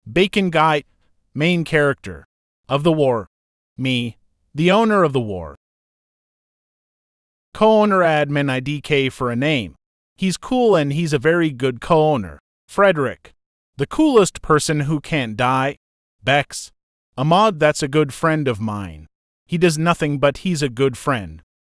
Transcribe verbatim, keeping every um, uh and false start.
Bacon Guy, main character of the war. Me, the owner of the war. Co-owner admin I D K for a name. He's cool and he's a very good co-owner. Frederick, the coolest person who can't die. Bex, a mod that's a good friend of mine. He does nothing but he's a good friend.